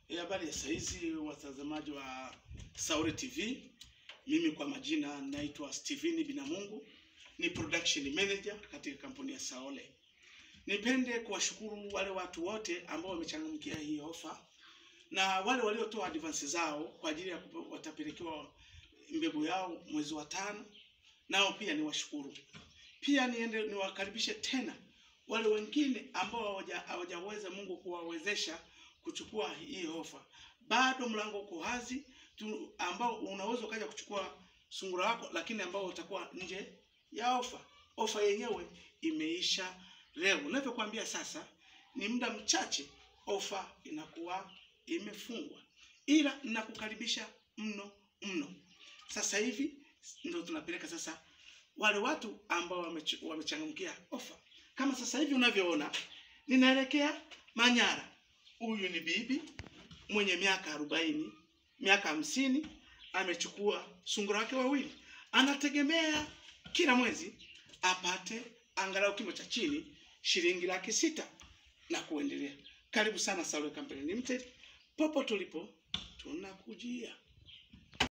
Habari ya saizi watazamaji wa Saole TV. Mimi kwa majina naitwa Steven Binamungu, ni production manager katika kampuni ya Saole. Nipende kuwashukuru wale watu wote ambao wamechangamkia hii ofa, na wale waliotoa advance zao kwa ajili ya watapelekewa mbegu yao mwezi wa 5, nao pia niwashukuru. Pia niwakaribishe tena wale wengine ambao hawajaweza Mungu kuwawezesha kuchukua hii ofa. Bado mlango uko wazi ambao unaweza kaja kuchukua sungura wako, lakini ambao utakuwa nje ya ofa. Ofa yenyewe imeisha leo. Ninavyokuambia sasa ni muda mchache ofa inakuwa imefungwa. Ila ninakukaribisha mno. Sasa hivi ndio tunapeleka sasa wale watu ambao wamechangamkia ofa. Kama sasa hivi unavyoona ninaelekea Manyara. Huyu ni bibi mwenye miaka 40, miaka 50, amechukua sungura wake wawili. Anategemea kila mwezi apate angalau kimo cha chini shilingi 600 na kuendelea. Karibu sana Saole Company Limited. Popo tulipo tunakujia.